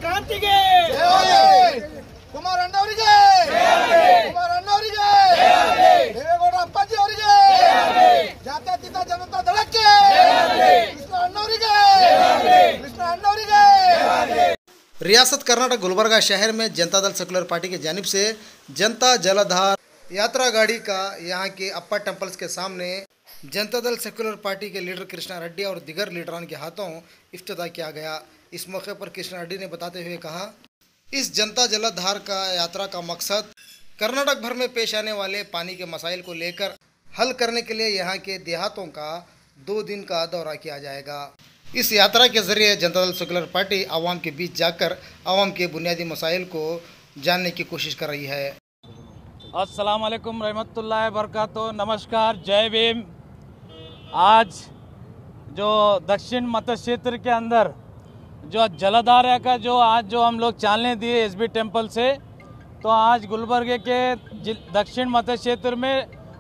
ಕ್ರಾಂತಿಗೆ ಕುಮಾರ ಅಣ್ಣವರಿಗೆ ದೇವೇಗೌಡ ಅಪ್ಪಾಜಿ ಅವರಿಗೆ ಜಾತ್ಯತೀತ ಜನತಾ ದಳಕ್ಕೆ ಕೃಷ್ಣ ಅಣ್ಣವರಿಗೆ रियासत कर्नाटक गुलबर्गा शहर में जनता दल सेकुलर पार्टी की जानिब से जनता जलाधार यात्रा गाड़ी का यहां के अप्पा टेम्पल्स के सामने जनता दल सेकुलर पार्टी के लीडर कृष्णा रेड्डी और दिगर लीडरान के हाथों इफ्तिताह किया गया। इस मौके पर कृष्णा रेड्डी ने बताते हुए कहा, इस जनता जलाधार का यात्रा का मकसद कर्नाटक भर में पेश आने वाले पानी के मसाइल को लेकर हल करने के लिए यहाँ के देहातों का 2 दिन का दौरा किया जाएगा। इस यात्रा के जरिए जनता दल सेकुलर पार्टी आवाम के बीच जाकर आवाम के बुनियादी मसाइल को जानने की कोशिश कर रही है। अस्सलाम वालेकुम रहमतुल्लाहि बरकातहू। नमस्कार, जय भीम। आज जो दक्षिण मत क्षेत्र के अंदर जो जलाधार का आज हम लोग चालने दिए एसबी टेम्पल से, तो आज गुलबर्गे के दक्षिण मत क्षेत्र में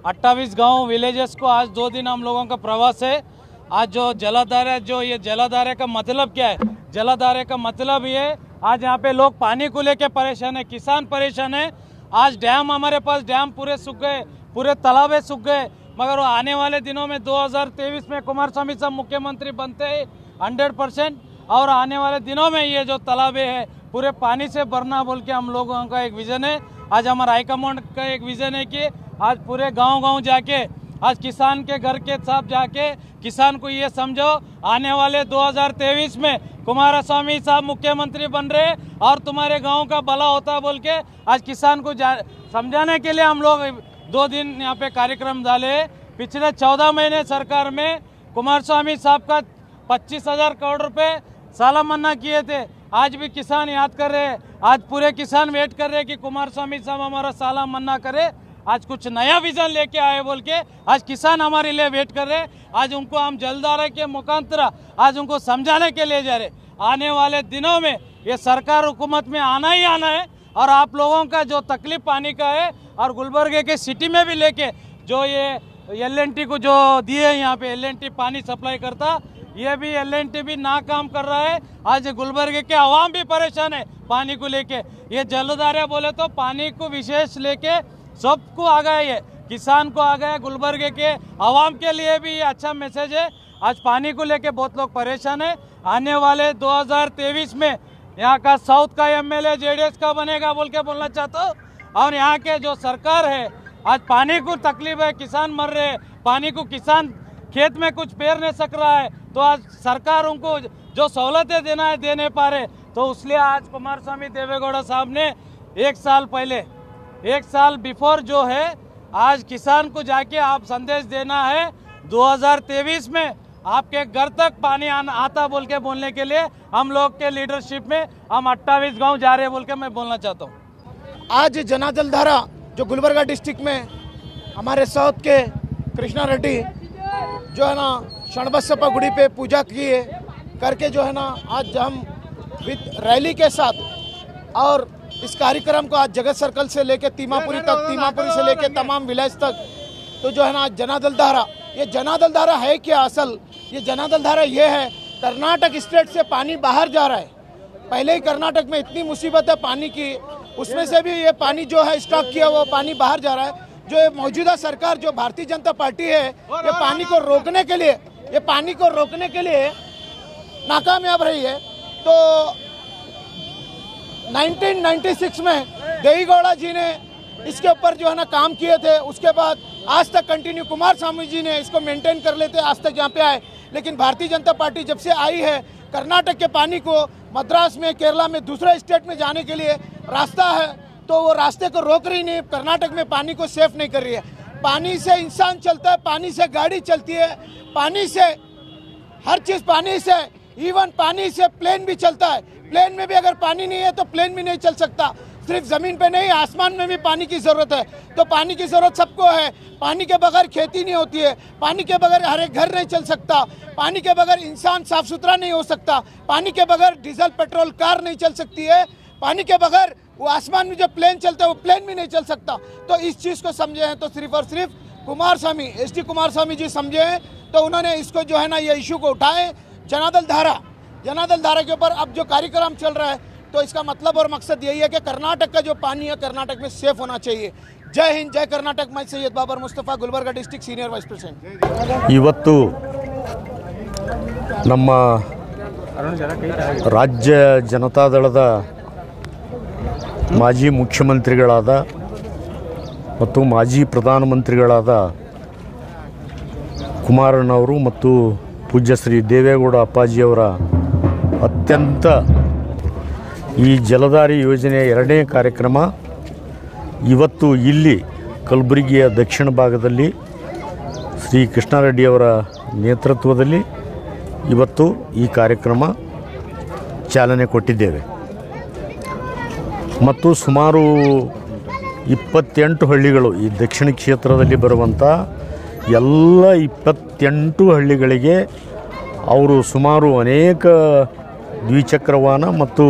28 गांव विलेजेस को आज 2 दिन हम लोगों का प्रवास है। आज जो जलाधार है, जो ये जलाधार का मतलब क्या है? जलाधार का मतलब ये आज यहाँ पे लोग पानी को लेके परेशान है, किसान परेशान है। आज डैम हमारे पास डैम पूरे सूख गए, पूरे तालाबे सूख गए, मगर वो आने वाले दिनों में 2023 में कुमारस्वामी साहब मुख्यमंत्री बनते हैं 100%, और आने वाले दिनों में ये जो तालाबे है पूरे पानी से भरना बोल के हम लोगों का एक विज़न है। आज हमारा हाईकमांड का एक विज़न है कि आज पूरे गाँव जाके आज किसान के घर के साथ जाके किसान को ये समझो, आने वाले 2023 में कुमारस्वामी साहब मुख्यमंत्री बन रहे और तुम्हारे गांव का भला होता बोल के आज किसान को समझाने के लिए हम लोग 2 दिन यहाँ पे कार्यक्रम डाले। पिछले 14 महीने सरकार में कुमारस्वामी साहब का 25,000 करोड़ रुपए साला मन्ना किए थे। आज भी किसान याद कर रहे हैं, आज पूरे किसान वेट कर रहे हैं कि कुमारस्वामी साहब हमारा साला मन्ना करे, आज कुछ नया विजन लेके आए बोल के आज किसान हमारे लिए वेट कर रहे। आज उनको हम जलधारा के मुखांतर आज उनको समझाने के लिए जा रहे। आने वाले दिनों में ये सरकार हुकूमत में आना ही आना है, और आप लोगों का जो तकलीफ पानी का है और गुलबर्गे के सिटी में भी लेके जो ये LNT को जो दिए यहाँ पे LNT पानी सप्लाई करता, ये भी LNT भी नाकाम कर रहा है। आज गुलबर्गे के आवाम भी परेशान है पानी को लेके। ये जलधारा बोले तो पानी को विशेष लेके सबको आ गया, ये किसान को आ गया, गुलबर्गे के आवाम के लिए भी ये अच्छा मैसेज है। आज पानी को लेके बहुत लोग परेशान है। आने वाले 2023 में यहाँ का साउथ का MLA JDS का बनेगा बोल के बोलना चाहता हूँ। और यहाँ के जो सरकार है, आज पानी को तकलीफ है, किसान मर रहे हैं, पानी को किसान खेत में कुछ पेर नहीं सक रहा है, तो आज सरकार उनको जो सहूलतें देना है दे नहीं पा रहे। तो इसलिए आज कुमारस्वामी देवेगौड़ा साहब ने 1 साल बिफोर जो है आज किसान को जाके आप संदेश देना है 2023 में आपके घर तक पानी आता बोल के बोलने के लिए हम लोग के लीडरशिप में हम 28 गांव जा रहे हैं बोल के मैं बोलना चाहता हूँ। आज जनाजलधारा जो गुलबर्गा डिस्ट्रिक्ट में हमारे साउथ के कृष्णा रेड्डी जो है ना शणबसप्पा गुड़ी पे पूजा किए करके जो है ना आज हम विद रैली के साथ और इस कार्यक्रम को आज जगत सर्कल से लेके तीमापुरी तक, तीमापुरी से लेके तमाम विलेज तक, तो जो है ना जनादल धारा, ये जनादल धारा है क्या? असल ये जनादल धारा ये है, कर्नाटक स्टेट से पानी बाहर जा रहा है। पहले ही कर्नाटक में इतनी मुसीबत है पानी की, उसमें से भी ये पानी जो है स्टॉक किया हुआ पानी बाहर जा रहा है। जो ये मौजूदा सरकार जो भारतीय जनता पार्टी है, ये पानी को रोकने के लिए नाकामयाब रही है। तो 1996 में देवेगौड़ा जी ने इसके ऊपर जो है ना काम किए थे, उसके बाद आज तक कंटिन्यू कुमारस्वामी जी ने इसको मेंटेन कर लेते आज तक यहाँ पे आए। लेकिन भारतीय जनता पार्टी जब से आई है, कर्नाटक के पानी को मद्रास में, केरला में, दूसरे स्टेट में जाने के लिए रास्ता है, तो वो रास्ते को रोक रही नहीं, कर्नाटक में पानी को सेफ नहीं कर रही है। पानी से इंसान चलता है, पानी से गाड़ी चलती है, पानी से हर चीज़, पानी से इवन पानी से प्लेन भी चलता है। प्लेन में भी अगर पानी नहीं है तो प्लेन भी नहीं चल सकता। सिर्फ ज़मीन पे नहीं, आसमान में भी पानी की ज़रूरत है। तो पानी की ज़रूरत सबको है। पानी के बगैर खेती नहीं होती है, पानी के बगैर हर एक घर नहीं चल सकता, पानी के बगैर इंसान साफ सुथरा नहीं हो सकता, पानी के बगैर डीजल पेट्रोल कार नहीं चल सकती है, पानी के बगैर वो आसमान में जो प्लेन चलता है वो प्लेन भी नहीं चल सकता। तो इस चीज़ को समझे हैं तो सिर्फ और सिर्फ कुमारस्वामी, SD कुमारस्वामी जी समझे हैं, तो उन्होंने इसको जो है ना ये इशू को उठाए। जनादल धारा के ऊपर अब जो कार्यक्रम चल रहा है तो इसका मतलब और मकसद यही है कि कर्नाटक का जो पानी है कर्नाटक में सेफ होना चाहिए। जय हिंद, जय कर्नाटक। मैं Syed Babar Mustafa, Gulbarga district senior vice president. ಇವತ್ತು ನಮ್ಮ ರಾಜ್ಯ ಜನತಾದಳದ ಮಾಜಿ ಮುಖ್ಯಮಂತ್ರಿಗಳಾದ ಮತ್ತು ಮಾಜಿ ಪ್ರಧಾನಮಂತ್ರಿಗಳಾದ ಕುಮಾರಣ್ಣವರು ಮತ್ತು ಪೂಜ್ಯ ಶ್ರೀ ದೇವೇಗೌಡ ಅಪ್ಪಾಜಿಯವರ ಅತ್ಯಂತ ಈ ಜಲಧಾರೆ ಯೋಜನೆಯ ಎರಡನೇ ಕಾರ್ಯಕ್ರಮ ಇವತ್ತು ಇಲ್ಲಿ ಕಲಬುರಗಿಯ ದಕ್ಷಿಣ ಭಾಗದಲ್ಲಿ ಶ್ರೀ ಕೃಷ್ಣಾರೆಡ್ಡಿಯವರ ನೇತೃತ್ವದಲ್ಲಿ ಇವತ್ತು ಈ ಕಾರ್ಯಕ್ರಮ ಚಾಲನೆ ಕೊಟ್ಟಿದ್ದೇವೆ ಮತ್ತು ಸುಮಾರು 28 ಹಳ್ಳಿಗಳು ಈ ದಕ್ಷಿಣ ಕ್ಷೇತ್ರದಲ್ಲಿ ಬರುವಂಥ ಎಲ್ಲ 28 ಹಳ್ಳಿಗಳಿಗೆ ಅವರು ಸುಮಾರು ಅನೇಕ ದ್ವಿಚಕ್ರ ವಾಹನ ಮತ್ತು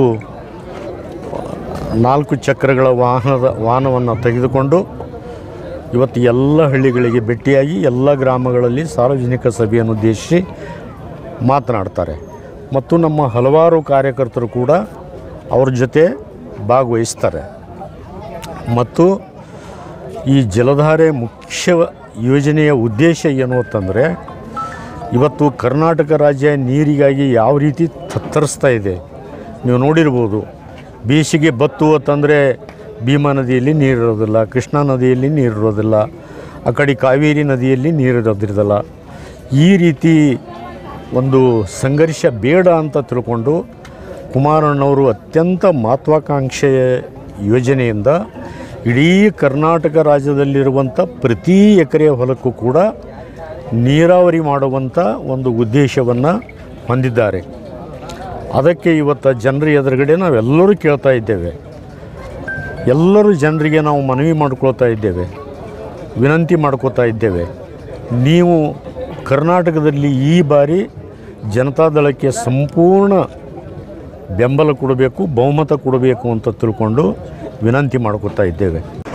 4 ಚಕ್ರಗಳ ವಾಹನವನ್ನು ತೆಗೆದುಕೊಂಡು ಇವತ್ತು ಎಲ್ಲ ಹಳ್ಳಿಗಳಿಗೆ ಭೇಟಿಯಾಗಿ ಎಲ್ಲ ಗ್ರಾಮಗಳಲ್ಲಿ ಸಾರ್ವಜನಿಕ ಸಭೆಯನ್ನು ಉದ್ದೇಶಿಸಿ ಮಾತನಾಡ್ತಾರೆ ಮತ್ತು ನಮ್ಮ ಹಲವಾರು ಕಾರ್ಯಕರ್ತರು ಕೂಡ ಅವ್ರ ಜೊತೆ ಭಾಗವಹಿಸ್ತಾರೆ ಮತ್ತು ಈ ಜಲಧಾರೆ ಮುಖ್ಯ ಯೋಜನೆಯ ಉದ್ದೇಶ ಏನು ಅಂತಂದರೆ ಇವತ್ತು ಕರ್ನಾಟಕ ರಾಜ್ಯ ನೀರಿಗಾಗಿ ಯಾವ ರೀತಿ ತತ್ತರಿಸ್ತಾ ಇದೆ ನೀವು ನೋಡಿರ್ಬೋದು. ಬೇಸಿಗೆ ಬತ್ತು ಅಂತಂದರೆ ಭೀಮಾ ನದಿಯಲ್ಲಿ ನೀರಿರೋದಿಲ್ಲ, ಕೃಷ್ಣಾ ನದಿಯಲ್ಲಿ ನೀರಿರೋದಿಲ್ಲ, ಆ ಕಡೆ ಕಾವೇರಿ ನದಿಯಲ್ಲಿ ನೀರಿರೋದಿರೋದಿಲ್ಲ. ಈ ರೀತಿ ಒಂದು ಸಂಘರ್ಷ ಬೇಡ ಅಂತ ತಿಳ್ಕೊಂಡು ಕುಮಾರಣ್ಣವರು ಅತ್ಯಂತ ಮಹತ್ವಾಕಾಂಕ್ಷೆಯ ಯೋಜನೆಯಿಂದ ಇಡೀ ಕರ್ನಾಟಕ ರಾಜ್ಯದಲ್ಲಿರುವಂಥ ಪ್ರತಿ ಎಕರೆ ಹೊಲಕ್ಕೂ ಕೂಡ ನೀರಾವರಿ ಮಾಡುವಂಥ ಒಂದು ಉದ್ದೇಶವನ್ನು ಹೊಂದಿದ್ದಾರೆ. ಅದಕ್ಕೆ ಇವತ್ತು ಜನರ ಎದುರುಗಡೆ ನಾವೆಲ್ಲರೂ ಕೇಳ್ತಾ ಇದ್ದೇವೆ, ಎಲ್ಲರೂ ಜನರಿಗೆ ನಾವು ಮನವಿ ಮಾಡ್ಕೊಳ್ತಾ ಇದ್ದೇವೆ, ವಿನಂತಿ ಮಾಡ್ಕೋತಾ ಇದ್ದೇವೆ. ನೀವು ಕರ್ನಾಟಕದಲ್ಲಿ ಈ ಬಾರಿ ಜನತಾದಳಕ್ಕೆ ಸಂಪೂರ್ಣ ಬೆಂಬಲ ಕೊಡಬೇಕು, ಬಹುಮತ ಕೊಡಬೇಕು ಅಂತ ತಿಳ್ಕೊಂಡು ವಿನಂತಿ ಮಾಡ್ಕೋತಾ ಇದ್ದೇವೆ.